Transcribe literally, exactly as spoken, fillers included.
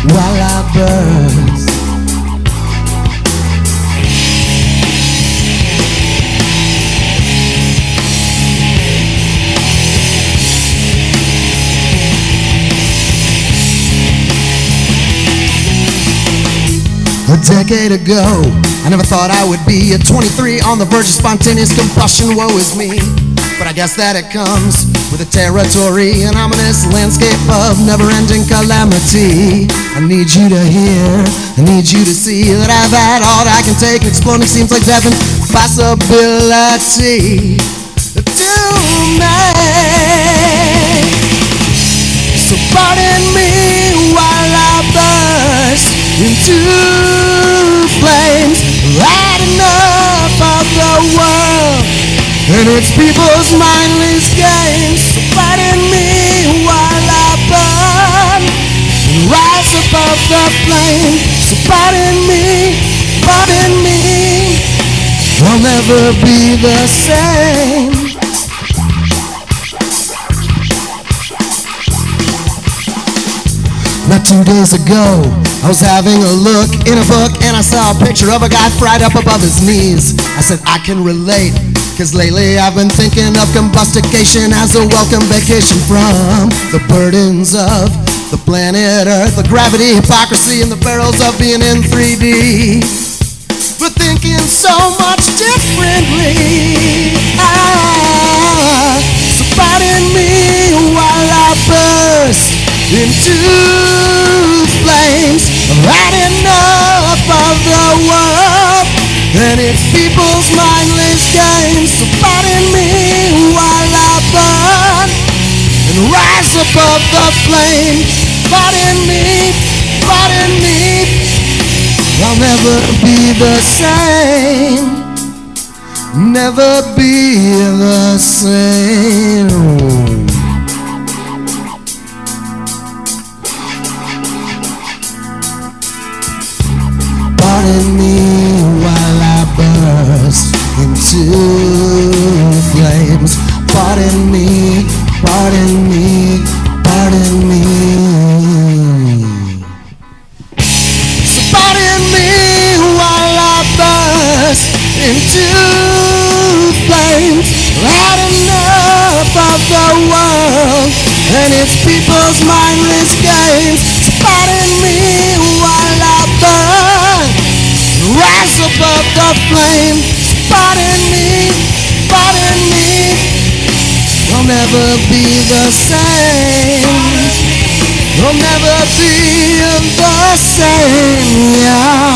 while I burst. A decade ago, I never thought I would be at twenty-three on the verge of spontaneous combustion. Woe is me. But I guess that it comes with a territory, an ominous landscape of never-ending calamity. I need you to hear, I need you to see that I've had all that I can take. Exploding seems like death and possibility to me. So pardon me while I burst into flames. Had enough of the world and its people's mindless games. So pardon me while I burn and rise above the flame. So pardon me, pardon me, I'll never be the same. Not two days ago, I was having a look in a book and I saw a picture of a guy fried up above his knees. I said, I can relate, cause lately I've been thinking of combustication as a welcome vacation from the burdens of the planet Earth, the gravity, hypocrisy, and the perils of being in three D. But thinking so much differently. Ah, so pardon me while I burst into flames. I've had enough of the world and its people's mindless games. So pardon me while I burn and rise above the flame. Pardon me, pardon me, I'll never be the same. Never be the same. Pardon me while I burst into flames. Pardon me, pardon me, pardon me. So pardon me while I burst into flames. Had enough of the world and its people's mindless games. So pardon me while I burn, rise above the flame. Pardon me, pardon me, I'll never be the same. I'll never be the same, yeah.